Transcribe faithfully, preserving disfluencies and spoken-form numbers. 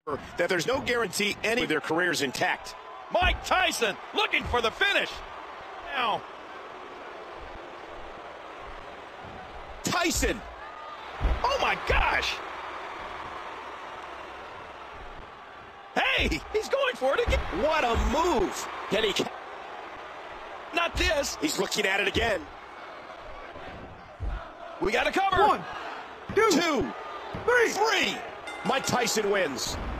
that there's no guarantee any of their careers intact. Mike Tyson looking for the finish. Now. Tyson. Oh my gosh. Hey, he's going for it again. What a move. Can he? Not this. He's looking at it again. We got to cover. One, two, Two, three. three. Mike Tyson wins.